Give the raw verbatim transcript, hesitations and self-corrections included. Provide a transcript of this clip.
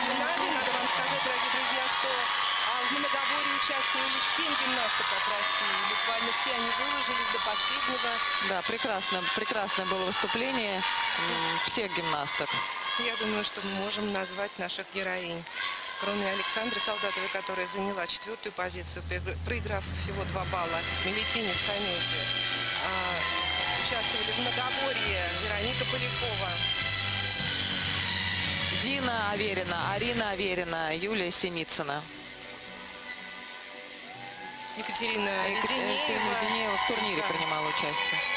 финале. Надо вам сказать, дорогие друзья, что а, в многоборье участвовали семь гимнасток от России. Буквально все они выложились до последнего. Да, прекрасно, прекрасное было выступление м, всех гимнасток. Я думаю, что мы можем назвать наших героинь. Кроме Александры Солдатовой, которая заняла четвертую позицию, проиграв всего два балла Мелетине Стамете. А, участвовали в многоборье Вероника Полякова, Дина Аверина, Арина Аверина, Юлия Синицына. Екатерина Екатерина Веденеева. Веденеева в турнире Да. принимала участие.